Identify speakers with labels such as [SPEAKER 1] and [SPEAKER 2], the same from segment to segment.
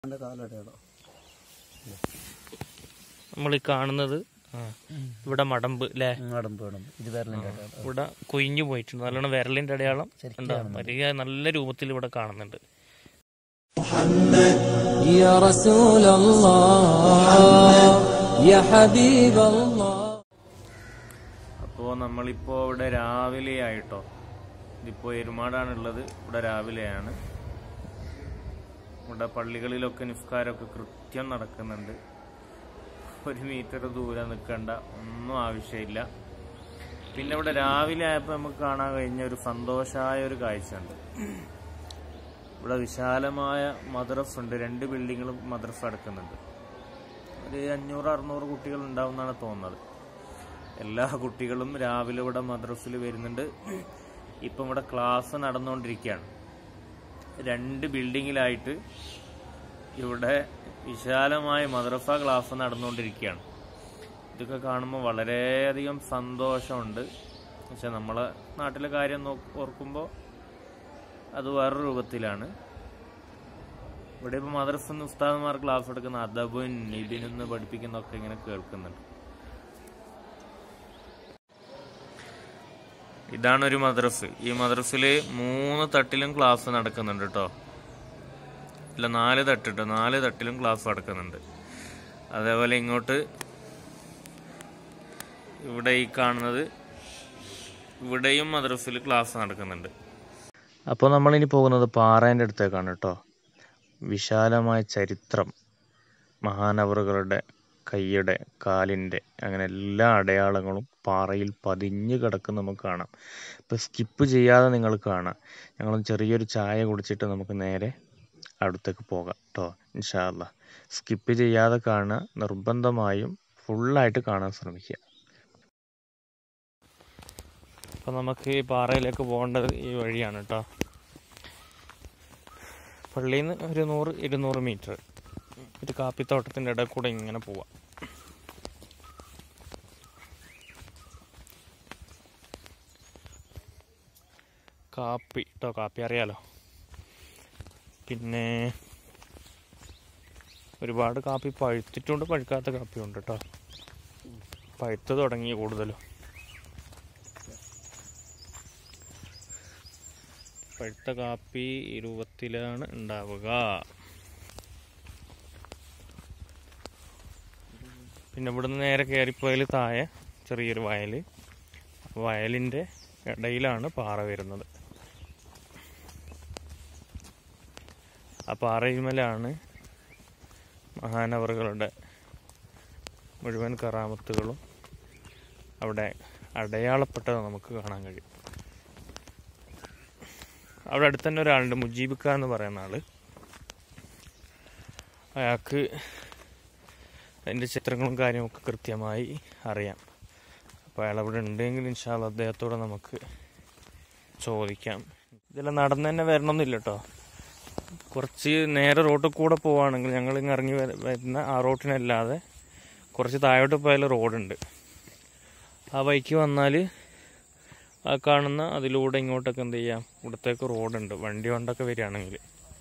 [SPEAKER 1] നമ്മൾ ഈ കാണുന്നത് ഇവിടെ മടമ്പ് അല്ലേ? ഇവിടെ കൊയിഞ്ഞു പോയിട്ടുണ്ട്. നല്ലോണം വിരലിന്റെ അടയാളം വലിയ നല്ല രൂപത്തിൽ ഇവിടെ കാണുന്നുണ്ട്. അപ്പോ നമ്മളിപ്പോ ഇവിടെ രാവിലെ ആയിട്ടോ. ഇതിപ്പോ എരുമാടാണുള്ളത്. ഇവിടെ രാവിലെയാണ്. ഇവിടെ പള്ളികളിലൊക്കെ നിസ്കാരമൊക്കെ കൃത്യം നടക്കുന്നുണ്ട്. 1 മീറ്റർ ദൂരം നിൽക്കേണ്ട ഒന്നും ആവശ്യമില്ല. പിന്നെ ഇവിടെ രാവിലെ ആയപ്പോൾ നമുക്ക് കാണാൻ കഴിഞ്ഞ ഒരു സന്തോഷമായ ഒരു കാഴ്ചയുണ്ട്. ഇവിടെ വിശാലമായ മദ്രസ ഉണ്ട്. 2 ബിൽഡിങ്ങുകളും മദ്രസ അടക്കുന്നുണ്ട്. ഒരു 500-600 കുട്ടികൾ ഉണ്ടാവും എന്നാണ് തോന്നുന്നത്. എല്ലാ കുട്ടികളും രാവിലെ ഇവിടെ മദ്രസയിൽ വരുന്നുണ്ട്. ഇപ്പം ഇവിടെ ക്ലാസ് നടന്നുകൊണ്ടിരിക്കുകയാണ്. 2 ബിൽഡിങ്ങിലായിട്ട് ഇവിടെ വിശാലമായ മദ്രസ ക്ലാസ് നടന്നുകൊണ്ടിരിക്കുകയാണ്. ഇതൊക്കെ കാണുമ്പോൾ വളരെയധികം സന്തോഷമുണ്ട്. പക്ഷെ നമ്മളെ നാട്ടിലെ കാര്യം ഓർക്കുമ്പോൾ അത് വേറൊരു രൂപത്തിലാണ്. ഇവിടെ ഇപ്പോൾ മദ്രസന്ന് ഉസ്താദന്മാർ ക്ലാസ് എടുക്കുന്ന അദബുൻ നിബിനെന്ന് പഠിപ്പിക്കുന്നതൊക്കെ ഇങ്ങനെ കേൾക്കുന്നുണ്ട്. ഇതാണൊരു മദ്രസ്. ഈ മദ്രസിൽ 3 തട്ടിലും ക്ലാസ് നടക്കുന്നുണ്ട് കേട്ടോ. ഇല്ല 4 തട്ടിട്ടോ. 4 തട്ടിലും ക്ലാസ് നടക്കുന്നുണ്ട്. അതേപോലെ ഇങ്ങോട്ട് ഇവിടെ ഈ കാണുന്നത് ഇവിടെയും മദ്രസിൽ ക്ലാസ് നടക്കുന്നുണ്ട്. അപ്പോൾ നമ്മളിനി പോകുന്നത് പാറേൻ്റെ അടുത്തേക്കാണ് കേട്ടോ. വിശാലമായ ചരിത്രം, മഹാനവറുകളുടെ കൈയുടെ, കാലിൻ്റെ, അങ്ങനെ എല്ലാ അടയാളങ്ങളും പാറയിൽ പതിഞ്ഞ് കിടക്കുന്ന നമുക്ക് കാണാം. ഇപ്പോൾ സ്കിപ്പ് ചെയ്യാതെ നിങ്ങൾ കാണാം. ഞങ്ങൾ ചെറിയൊരു ചായ കുടിച്ചിട്ട് നമുക്ക് നേരെ അടുത്തേക്ക് പോകാം കേട്ടോ. ഇൻഷാ അല്ലാഹ് സ്കിപ്പ് ചെയ്യാതെ കാണുക. നിർബന്ധമായും ഫുള്ളായിട്ട് കാണാൻ ശ്രമിക്കുക. അപ്പോൾ നമുക്ക് ഈ പാറയിലേക്ക് പോകേണ്ടത് ഈ വഴിയാണ് കേട്ടോ. പള്ളിയിൽ നിന്ന് ഒരു 100-200 മീറ്റർ ഒരു കാപ്പിത്തോട്ടത്തിൻ്റെ ഇടയിൽ കൂടെ ഇങ്ങനെ പോവാം. കാപ്പി കേട്ടോ. കാപ്പി അറിയാലോ. പിന്നെ ഒരുപാട് കാപ്പി പഴുത്തിട്ടുണ്ട്, പഴുക്കാത്ത കാപ്പിയുണ്ട് കേട്ടോ. പഴുത്ത് തുടങ്ങി കൂടുതലും. പഴുത്ത കാപ്പി ഈ രൂപത്തിലാണ് ഉണ്ടാവുക. പിന്നെ ഇവിടുന്ന് നേരെ കയറിപ്പോയാൽ താഴെ ചെറിയൊരു വയൽ. വയലിൻ്റെ ഇടയിലാണ് പാറ വരുന്നത്. ആ പാറയിന്മേലാണ് മഹാനവറുകളുടെ മുഴുവൻ കറാമത്തുകളും അവിടെ അടയാളപ്പെട്ടത് നമുക്ക് കാണാൻ കഴിയും. അവിടെ അടുത്ത് തന്നെ ഒരാളുണ്ട്, മുജീബിക്ക എന്ന് പറയുന്ന ആൾ. അയാൾക്ക് അതിൻ്റെ ചിത്രങ്ങളും കാര്യങ്ങളൊക്കെ കൃത്യമായി അറിയാം. അപ്പോൾ അയാൾ അവിടെ ഉണ്ടെങ്കിൽ ഇൻഷാ അല്ലാഹ് അദ്ദേഹത്തോടെ നമുക്ക് ചോദിക്കാം. ഇതെല്ലാം നടന്ന് തന്നെ വരണമെന്നില്ല കേട്ടോ. കുറച്ച് നേരെ റോഡിൽ കൂടെ പോവുകയാണെങ്കിൽ ഞങ്ങൾ ഇങ്ങ് ഇറങ്ങി വരുന്ന ആ റോഡിനല്ലാതെ കുറച്ച് താഴോട്ട് പോയാൽ റോഡുണ്ട്. ആ വഴിക്ക് വന്നാൽ ആ കാണുന്ന അതിലൂടെ ഇങ്ങോട്ടൊക്കെ എന്ത് ചെയ്യാം, ഇവിടത്തേക്ക് റോഡുണ്ട്. വണ്ടി കൊണ്ടൊക്കെ വരികയാണെങ്കിൽ.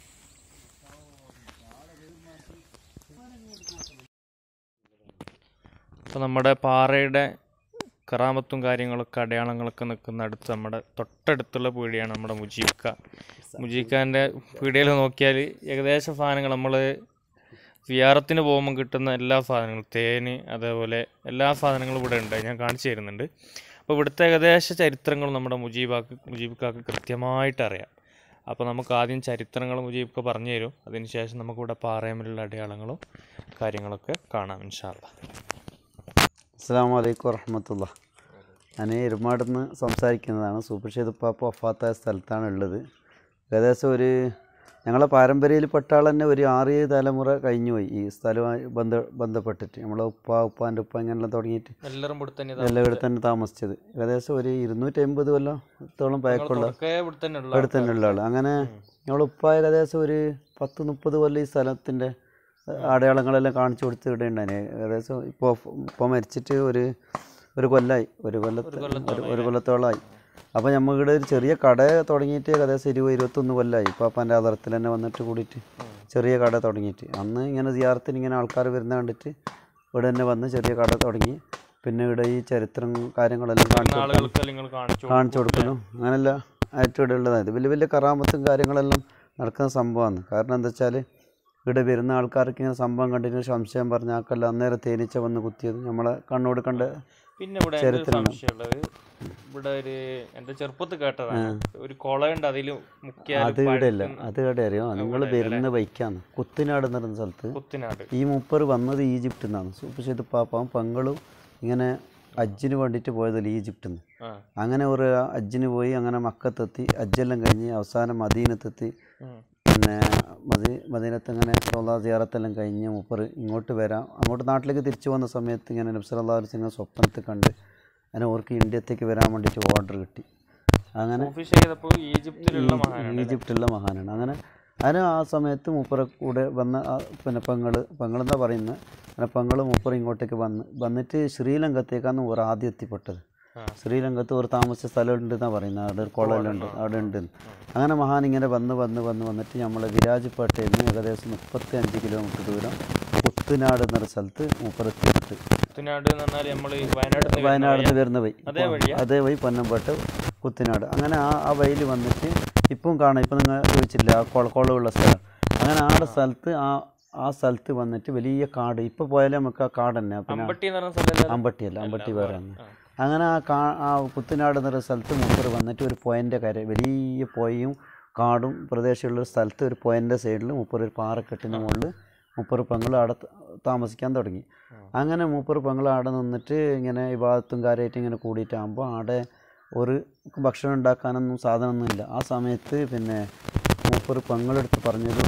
[SPEAKER 1] അപ്പോൾ നമ്മുടെ പാറയുടെ കറാമത്തും കാര്യങ്ങളൊക്കെ അടയാളങ്ങളൊക്കെ നിൽക്കുന്ന അടുത്ത് നമ്മുടെ തൊട്ടടുത്തുള്ള പീടിയാണ് നമ്മുടെ മുജീബ്ക്ക. മുജീബ്ക്കാൻ്റെ പീടികയിൽ നോക്കിയാൽ ഏകദേശം സാധനങ്ങൾ നമ്മൾ സിയാറത്തിന് പോകുമ്പോൾ കിട്ടുന്ന എല്ലാ സാധനങ്ങളും, തേന്, അതേപോലെ എല്ലാ സാധനങ്ങളും ഇവിടെ ഉണ്ട്. ഞാൻ കാണിച്ചു തരുന്നുണ്ട്. അപ്പോൾ ഇവിടുത്തെ ഏകദേശ ചരിത്രങ്ങളും നമ്മുടെ മുജീബ്ക്കാക്ക് കൃത്യമായിട്ട് അറിയാം. അപ്പോൾ നമുക്ക് ആദ്യം ചരിത്രങ്ങൾ മുജീബ്ക്ക പറഞ്ഞു തരും. അതിനുശേഷം നമുക്കിവിടെ പാറയമ്മിലുള്ള അടയാളങ്ങളും കാര്യങ്ങളൊക്കെ കാണാം ഇൻഷാ അല്ലാഹ്.
[SPEAKER 2] അസ്സലാമു അലൈക്കും വറഹ്മത്തുള്ളാഹി. ഞാൻ എരുമാട് നിന്ന് സംസാരിക്കുന്നതാണ്. സൂപ്പർ ഷെയ്ദ് ഉപ്പാപ്പ വഫാത്തായ സ്ഥലത്താണ് ഉള്ളത്. ഏകദേശം ഞങ്ങളെ പാരമ്പര്യയിൽപ്പെട്ട ആൾ തന്നെ ഒരു 6-7 തലമുറ കഴിഞ്ഞു പോയി ഈ സ്ഥലവുമായി ബന്ധപ്പെട്ടിട്ട്. നമ്മളെ ഉപ്പാൻ്റെ ഉപ്പ ഇങ്ങനെല്ലാം തുടങ്ങിയിട്ട് എല്ലാം ഇവിടെ തന്നെ താമസിച്ചത്. ഏകദേശം ഒരു 250 കൊല്ലത്തോളം പഴക്കമുള്ള ഇവിടെ തന്നെ ഉള്ള ആൾ. അങ്ങനെ നമ്മളെ ഉപ്പ ഏകദേശം ഒരു 10-30 കൊല്ലം ഈ സ്ഥലത്തിൻ്റെ അടയാളങ്ങളെല്ലാം കാണിച്ചു കൊടുത്ത് ഇവിടെ ഉണ്ടായി. ഏകദേശം ഇപ്പോൾ മരിച്ചിട്ട് ഒരു കൊല്ലമായി, ഒരു കൊല്ലത്തോളമായി. അപ്പോൾ നമുക്കിവിടെ ഒരു ചെറിയ കട തുടങ്ങിയിട്ട് ഏകദേശം 20-21 കൊല്ലമായി. ഇപ്പോൾ അപ്പൻ്റെ ആധാരത്തിൽ തന്നെ വന്നിട്ട് കൂടിയിട്ട് ചെറിയ കട തുടങ്ങിയിട്ട്. അന്ന് ഇങ്ങനെ സിയാറത്തിന് ഇങ്ങനെ ആൾക്കാർ വരുന്ന കണ്ടിട്ട് ഇവിടെ തന്നെ വന്ന് ചെറിയ കട തുടങ്ങി. പിന്നെ ഇവിടെ ഈ ചരിത്രം കാര്യങ്ങളെല്ലാം കാണിച്ചു കൊടുക്കലും അങ്ങനെല്ലാം ആയിട്ട് ഇവിടെ ഉള്ളതായത് വലിയ വലിയ കറാമത്തും കാര്യങ്ങളെല്ലാം നടക്കുന്ന സംഭവമാണ്. കാരണം എന്താ വെച്ചാൽ ഇവിടെ വരുന്ന ആൾക്കാർക്ക് ഇങ്ങനെ സംഭവം കണ്ടിട്ട് സംശയം പറഞ്ഞ ആൾക്കല്ല അന്നേരം തേനീച്ച വന്ന് കുത്തിയത് നമ്മളെ കണ്ണോട് കണ്ട
[SPEAKER 1] പിന്നെ ഇവിടെ ഇവിടെ ഒരു എന്റെ ചെറുപ്പത്തിൽ കേട്ടതാണ് ഒരു കുളമുണ്ട്, അതിൽ
[SPEAKER 2] അത് ഇവിടെ അല്ല, അത് ഇവിടെ അറിയോ നിങ്ങൾ വരുന്ന ബൈക്കാണ് കുത്തിനാട് എന്ന് പറയുന്ന സ്ഥലത്ത്. ഈ മൂപ്പർ വന്നത് ഈജിപ്തിൽ നിന്നാണ്. സൂപ്പർഷീദ് പാപ്പാവും പെങ്ങളും ഇങ്ങനെ ഹജ്ജിന് വേണ്ടിയിട്ട് പോയതല്ല ഈജിപ്തിൽ നിന്ന്. അങ്ങനെ ഒരു ഹജ്ജിന് പോയി അങ്ങനെ മക്കത്തെത്തി, ഹജ്ജെല്ലാം കഴിഞ്ഞ് അവസാനം മദീനത്തെത്തി. പിന്നെ മദീനത്ത് ഇങ്ങനെ റൗള സിയാറത്തെല്ലാം കഴിഞ്ഞ് മൂപ്പർ ഇങ്ങോട്ട് വരാം, അങ്ങോട്ട് നാട്ടിലേക്ക് തിരിച്ചു വന്ന സമയത്ത് ഇങ്ങനെ നബി സല്ലല്ലാഹു അലൈഹി വസല്ലം സ്വപ്നത്തിൽ കണ്ട് അങ്ങനെ അവർക്ക് ഇന്ത്യത്തേക്ക് വരാൻ വേണ്ടിയിട്ട് ഓർഡർ കിട്ടി. അങ്ങനെ ഈജിപ്തിലുള്ള മഹാനാണ്. അങ്ങനെ ആ സമയത്ത് മൂപ്പറെ കൂടെ വന്ന പിന്നെ പെങ്ങളെന്താ പറയുന്നത്, അങ്ങനെ പെങ്ങളും മൂപ്പർ ഇങ്ങോട്ടേക്ക് വന്നിട്ട് ശ്രീലങ്കത്തേക്കാണ് ഓർ ആദ്യം എത്തിപ്പെട്ടത്. ശ്രീലങ്കത്ത് ഒരു താമസിച്ച സ്ഥലമുണ്ട് എന്നാണ് പറയുന്നത്, അവിടെ ഒരു കുളമുണ്ട്, അവിടെ ഉണ്ട്. അങ്ങനെ മഹാൻ ഇങ്ങനെ വന്നിട്ട് നമ്മളെ വിരാജ്പേട്ടയിൽ നിന്ന് ഏകദേശം 35 കിലോമീറ്റർ ദൂരം കുത്തനാട് എന്നൊരു സ്ഥലത്ത് മൂപ്പറെത്തിയിട്ട്, വയനാട് നിന്ന് വരുന്ന വഴി, അതേ വഴി പൊന്നമ്പേട്ട കുത്തനാട്. അങ്ങനെ ആ വഴിയിൽ വന്നിട്ട് ഇപ്പം കാണാം, ഇപ്പം നിങ്ങൾ ചോദിച്ചില്ല ആ കുളമുള്ള സ്ഥലം. അങ്ങനെ ആ സ്ഥലത്ത് ആ സ്ഥലത്ത് വന്നിട്ട് വലിയ കാട്, ഇപ്പോൾ പോയാലും നമുക്ക് ആ കാട് തന്നെ. പിന്നെ അമ്പട്ടിയല്ല, അമ്പട്ടി വേറെ. അങ്ങനെ ആ കുത്തനാട് എന്നൊരു സ്ഥലത്ത് മൂപ്പർ വന്നിട്ട് ഒരു പോയിൻ്റെ വലിയ പോയും കാടും പ്രദേശമുള്ള സ്ഥലത്ത് ഒരു പോയിൻ്റെ സൈഡിൽ മൂപ്പർ ഒരു പാറക്കെട്ടിൻ്റെ മുകളിൽ മൂപ്പർ പെങ്ങൾ അവിടെ താമസിക്കാൻ തുടങ്ങി. അങ്ങനെ മൂപ്പർ പെങ്ങൾ അവിടെ നിന്നിട്ട് ഇങ്ങനെ വിവാദത്തും കാര്യമായിട്ട് ഇങ്ങനെ കൂടിയിട്ടാകുമ്പോൾ അവിടെ ഒരു ഭക്ഷണം ഉണ്ടാക്കാനൊന്നും സാധനമൊന്നുമില്ല. ആ സമയത്ത് പിന്നെ മൂപ്പർ പെങ്ങളെടുത്ത് പറഞ്ഞൊരു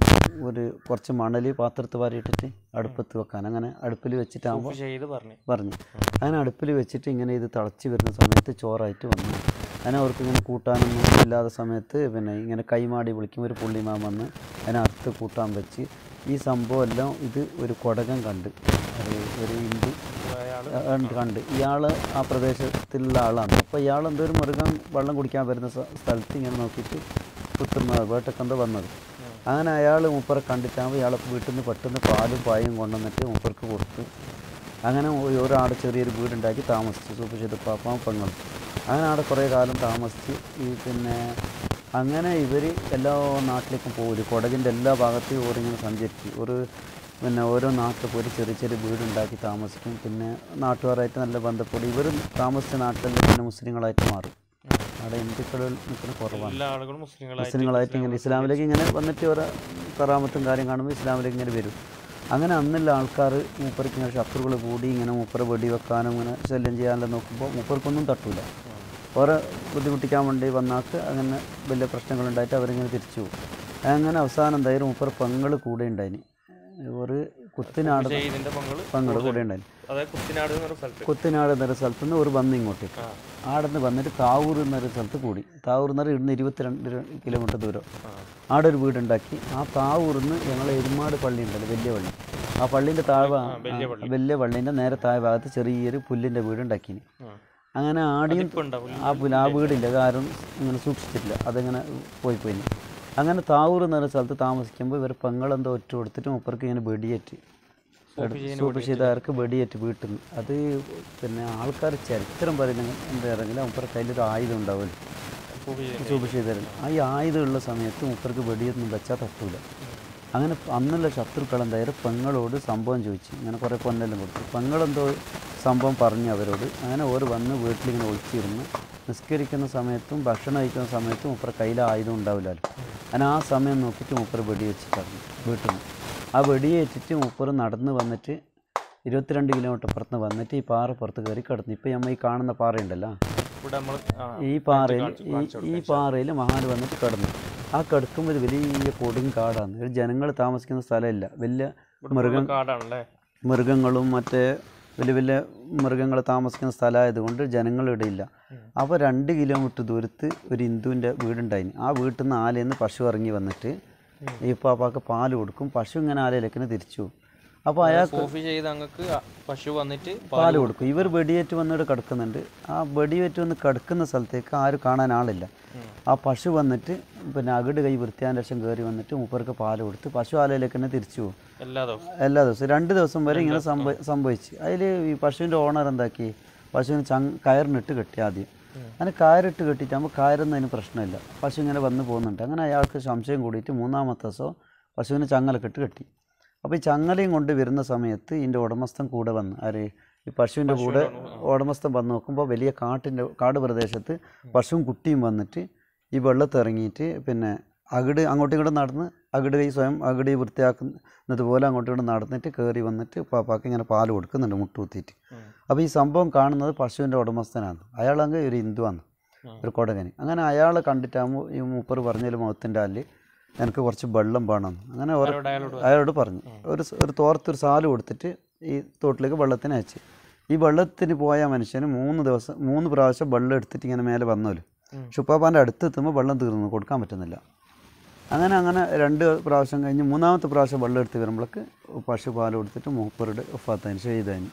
[SPEAKER 2] കുറച്ച് മണൽ പാത്രത്ത് വാരിയിട്ടിട്ട് അടുപ്പത്ത് വെക്കാൻ. അങ്ങനെ അടുപ്പിൽ വെച്ചിട്ടാകുമ്പോൾ പറഞ്ഞു. അങ്ങനെ അടുപ്പിൽ വെച്ചിട്ട് ഇങ്ങനെ ഇത് തിളച്ച് വരുന്ന സമയത്ത് ചോറായിട്ട് വന്നു. അങ്ങനെ അവർക്ക് ഇങ്ങനെ കൂട്ടാനൊന്നും ഇല്ലാത്ത സമയത്ത് പിന്നെ ഇങ്ങനെ കൈമാടി വിളിക്കും ഒരു പുള്ളിമാൻ വന്ന് അതിനെ അറുത്ത് കൂട്ടാൻ വെച്ച്. ഈ സംഭവം എല്ലാം ഇത് ഒരു കൊടകൻ കണ്ട്, ഒരു ഹിന്ദു കണ്ട്. ഇയാൾ ആ പ്രദേശത്തുള്ള ആളാണ്. അപ്പോൾ ഇയാൾ എന്തോ ഒരു മൃഗം വെള്ളം കുടിക്കാൻ വരുന്ന സ്ഥലത്ത് ഇങ്ങനെ നോക്കിയിട്ട് കുത്തുന്നത് വേട്ടക്കെന്തോ വന്നത്. അങ്ങനെ അയാൾ മൂപ്പറെ കണ്ടിട്ടാകുമ്പോൾ ഇയാളെ വീട്ടിൽ നിന്ന് പെട്ടെന്ന് പാലും പായും കൊണ്ടുവന്നിട്ട് മൂപ്പർക്ക് കൊടുത്തു. അങ്ങനെ ഒരാട് ചെറിയൊരു വീടുണ്ടാക്കി താമസിച്ചു, സൂപ്പർഷീദ് പാപ്പാവും പെങ്ങളും. അങ്ങനെ അവിടെ കുറേ കാലം താമസിച്ച് പിന്നെ അങ്ങനെ ഇവർ എല്ലാ നാട്ടിലേക്കും പോകില്ല. കൊടകിൻ്റെ എല്ലാ ഭാഗത്തേക്കും ഓരിങ്ങനെ സഞ്ചരിച്ചു. പിന്നെ ഓരോ നാട്ടിൽ പോയി ചെറിയ ചെറിയ വീടുണ്ടാക്കി താമസിക്കും. പിന്നെ നാട്ടുകാരായിട്ട് നല്ല ബന്ധപ്പെടും. ഇവർ താമസിച്ച നാട്ടിലെല്ലാം പിന്നെ മുസ്ലിങ്ങളായിട്ട് മാറും. അവിടെ ഹിന്ദുക്കൾ നിൽക്കുന്ന കുറവാണ്. മുസ്ലിങ്ങളായിട്ട് ഇങ്ങനെ ഇസ്ലാമിലേക്ക് ഇങ്ങനെ വന്നിട്ട് ഓരോ കറാമത്തും കാര്യം കാണുമ്പോൾ ഇസ്ലാമിലേക്ക് ഇങ്ങനെ വരും. അങ്ങനെ അന്നുള്ള ആൾക്കാർ മൂപ്പർക്ക് ഇങ്ങനെ ശത്രുക്കൾ കൂടി ഇങ്ങനെ മൂപ്പറെ വെടിവെക്കാനും ഇങ്ങനെ ശല്യം ചെയ്യാനെല്ലാം നോക്കുമ്പോൾ മൂപ്പർക്കൊന്നും തട്ടൂല. ഓരോ ബുദ്ധിമുട്ടിക്കാൻ വേണ്ടി വന്നാക്ക് അങ്ങനെ വലിയ പ്രശ്നങ്ങളുണ്ടായിട്ട് അവരിങ്ങനെ തിരിച്ചു പോകും. അങ്ങനെ അവസാനം എന്തായാലും മൂപ്പർ പെങ്ങൾ കൂടെ ഉണ്ടായിന്. ഒരു കുത്തിനാട് പെങ്ങൾ കൂടെ ഉണ്ടായിന്. കുത്തിനാട് എന്നൊരു സ്ഥലത്ത് നിന്ന് ഒരു വന്ന് ഇങ്ങോട്ടേക്ക് ആടെ നിന്ന് വന്നിട്ട് താവൂർ എന്നൊരു സ്ഥലത്ത് കൂടി. താവൂർ എന്ന് പറഞ്ഞാൽ ഇവിടുന്ന് 22 കിലോമീറ്റർ ദൂരം ആടെ ഒരു വീടുണ്ടാക്കി. ആ താവൂറിൽ നിന്ന് ഞങ്ങളെ എരുമാട് പള്ളി ഉണ്ടല്ലോ, വലിയ പള്ളി, ആ പള്ളീൻ്റെ വലിയ പള്ളീൻ്റെ നേരെ താഴെ ഭാഗത്ത് ചെറിയൊരു പുല്ലിൻ്റെ വീടുണ്ടാക്കിന്. അങ്ങനെ ആടിയും ആ വീടില്ല, ആരും ഇങ്ങനെ സൂക്ഷിച്ചിട്ടില്ല, അതിങ്ങനെ പോയി. അങ്ങനെ താവൂർ എന്ന് പറയുന്ന സ്ഥലത്ത് താമസിക്കുമ്പോൾ ഇവർ പെങ്ങളെന്തോ ഒറ്റ കൊടുത്തിട്ട് മൂപ്പർക്ക് ഇങ്ങനെ വെടിയേറ്റ്, സൂപ്പർഷീദാർക്ക് വെടിയേറ്റ് വീട്ടിൽ നിന്ന്. അത് പിന്നെ ആൾക്കാർ ചരിത്രം പറയുന്നത് എന്താണെങ്കിൽ മൂപ്പരുടെ കയ്യിലൊരു ആയുധം ഉണ്ടാവുമല്ലോ സൂപ്പർഷീദാരൻ. ഈ ആയുധമുള്ള സമയത്ത് മൂപ്പർക്ക് വെടിയൊന്നും വെച്ചാൽ തട്ടൂല. അങ്ങനെ അന്നുള്ള ശത്രുക്കൾ എന്തായാലും പെങ്ങളോട് സംഭവം ചോദിച്ചു. ഇങ്ങനെ കുറേ പൊന്നെല്ലാം കൊടുത്തു. പെങ്ങളെന്തോ സംഭവം പറഞ്ഞു അവരോട്. അങ്ങനെ ഓർ വന്ന് വീട്ടിലിങ്ങനെ ഒളിച്ചിരുന്ന് നിസ്കരിക്കുന്ന സമയത്തും ഭക്ഷണം കഴിക്കുന്ന സമയത്തും മൂപ്പരുടെ കയ്യിൽ ആയുധം ഉണ്ടാവില്ലല്ലോ. അങ്ങനെ ആ സമയം നോക്കിയിട്ട് മൂപ്പർ വെടി വെച്ചിട്ടായിരുന്നു വീട്ടിൽ നിന്ന്. ആ വെടിയേറ്റിട്ട് മൂപ്പർ നടന്ന് വന്നിട്ട് 22 കിലോമീറ്റർ പുറത്ത് വന്നിട്ട് ഈ പാറ പുറത്ത് കയറി കിടന്നു. ഇപ്പം നമ്മൾ ഈ കാണുന്ന പാറയുണ്ടല്ലോ, ഈ പാറയിൽ മഹാൻ വന്നിട്ട് കിടന്നു. ആ കിടക്കുമ്പോൾ ഇത് വലിയ കൊടുങ്കാടാണ്. ഒരു ജനങ്ങൾ താമസിക്കുന്ന സ്ഥലമില്ല, വലിയ മൃഗങ്ങളും മറ്റേ വലിയ മൃഗങ്ങൾ താമസിക്കുന്ന സ്ഥലമായതുകൊണ്ട് ജനങ്ങളുടെ ഇല്ല. അപ്പോൾ 2 കിലോമീറ്റർ ദൂരത്ത് ഒരു ഹിന്ദുവിൻ്റെ വീടുണ്ടായിന്. ആ വീട്ടിൽ നിന്ന് ആലയിൽ നിന്ന് പശു ഇറങ്ങി വന്നിട്ട് ഈ പാപ്പാക്ക് പാല് കൊടുക്കും. പശു ഇങ്ങനെ ആലയിലേക്ക് തിരിച്ചു പോകും. അപ്പോൾ അയാൾക്ക്
[SPEAKER 1] കോഫി ചെയ്ത് അങ്ങക്ക് പശു വന്നിട്ട്
[SPEAKER 2] പാല് കൊടുക്കും. ഇവർ വെടിയേറ്റ് വന്നിട്ട് കിടക്കുന്നുണ്ട്. ആ വെടിയേറ്റ് വന്ന് കിടക്കുന്ന സ്ഥലത്തേക്ക് ആരും കാണാൻ ആളില്ല. ആ പശു വന്നിട്ട് പിന്നെ അകിട് കൈ വൃത്തിയാൻ ശേഷം കയറി വന്നിട്ട് മൂപ്പർക്ക് പാല് കൊടുത്ത് പശു ആലയിലേക്ക് തന്നെ തിരിച്ചു പോകും എല്ലാ ദിവസവും. 2 ദിവസം വരെ ഇങ്ങനെ സംഭവിച്ച്. അതിൽ ഈ പശുവിൻ്റെ ഓണർ എന്താക്കി, പശുവിന് കയറിനിട്ട് കെട്ടി ആദ്യം. അങ്ങനെ കയറിട്ട് കെട്ടിയിട്ടാകുമ്പോൾ കയറൊന്നും അതിന് പ്രശ്നമില്ല, പശു ഇങ്ങനെ വന്ന് പോകുന്നുണ്ട്. അങ്ങനെ അയാൾക്ക് സംശയം കൂടിയിട്ട് 3-ാമത്തെ ദിവസം പശുവിന് ചങ്ങലക്കെട്ട് കെട്ടി. അപ്പോൾ ഈ ചങ്ങലയും കൊണ്ട് വരുന്ന സമയത്ത് ഇതിൻ്റെ ഉടമസ്ഥൻ കൂടെ വന്ന്, ആര് ഈ പശുവിൻ്റെ കൂടെ ഉടമസ്ഥൻ വന്ന് നോക്കുമ്പോൾ വലിയ കാട് പ്രദേശത്ത് പശുവും കുട്ടിയും വന്നിട്ട് ഈ വെള്ളത്തിൽ ഇറങ്ങിയിട്ട് പിന്നെ അകിട് അങ്ങോട്ടും ഇങ്ങോട്ടും നടന്ന് അകിട് കൈ സ്വയം അകിട് വൃത്തിയാക്കുന്നത് പോലെ അങ്ങോട്ടും ഇങ്ങോട്ടും നടന്നിട്ട് കയറി വന്നിട്ട് പാപ്പാക്ക് ഇങ്ങനെ പാല് കൊടുക്കുന്നുണ്ട് മുട്ടുകുത്തിയിട്ട്. അപ്പോൾ ഈ സംഭവം കാണുന്നത് പശുവിൻ്റെ ഉടമസ്ഥനാണ്. അയാളെങ്കിൽ ഒരു ഹിന്ദുവാണ്, ഒരു കൊടകന്. അങ്ങനെ അയാളെ കണ്ടിട്ടാകുമ്പോൾ ഈ മൂപ്പർ പറഞ്ഞതിൽ മുഖത്തിൻ്റെ അല്ല് എനിക്ക് കുറച്ച് വെള്ളം വേണം. അങ്ങനെ അയാളോട് പറഞ്ഞു. ഒരു തോർത്തൊരു സാല് കൊടുത്തിട്ട് ഈ തോട്ടിലേക്ക് വെള്ളത്തിന് അയച്ച്. ഈ വെള്ളത്തിന് പോയ മനുഷ്യന് 3 പ്രാവശ്യം വെള്ളം എടുത്തിട്ട് ഇങ്ങനെ മേലെ വന്നോലും. ഷുപ്പാപ്പാൻ്റെ അടുത്ത് എത്തുമ്പോൾ വെള്ളം തീർന്നു, കൊടുക്കാൻ പറ്റുന്നില്ല. അങ്ങനെ 2 പ്രാവശ്യം കഴിഞ്ഞ് 3-ാമത്തെ പ്രാവശ്യം വെള്ളം എടുത്ത് വരുമ്പോഴേക്ക് പശു പാൽ കൊടുത്തിട്ട് മൂപ്പറുടെ ഒഫാത്തതിന് ഷഹീദായി.